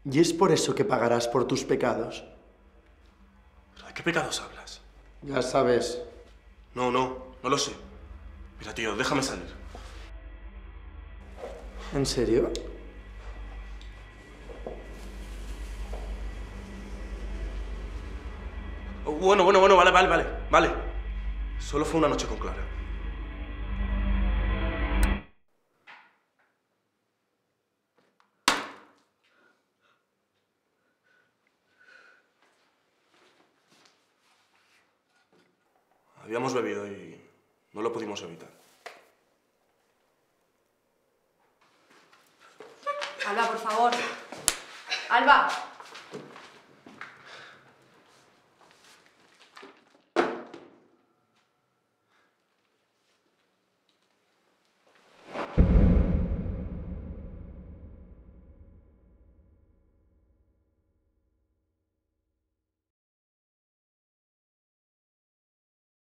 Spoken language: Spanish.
Y es por eso que pagarás por tus pecados. ¿De qué pecados hablas? Ya sabes. No lo sé. Mira, tío, déjame salir. ¿En serio? Bueno, vale. Solo fue una noche con Clara. Habíamos bebido y no lo pudimos evitar. Alba, por favor. Alba.